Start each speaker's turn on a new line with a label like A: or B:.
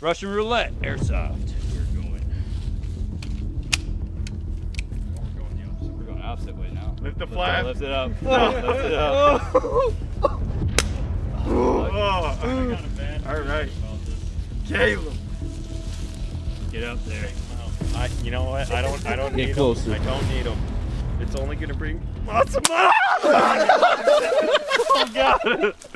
A: Russian roulette, airsoft.
B: We're going the opposite. We're going opposite way now.
C: Lift the flag.
B: Lift it up. Lift it up.
C: All right. Caleb.
A: Get up there.
C: You know what? I don't need
D: closer.
C: them. I don't need them. It's only gonna bring lots of money. Oh God.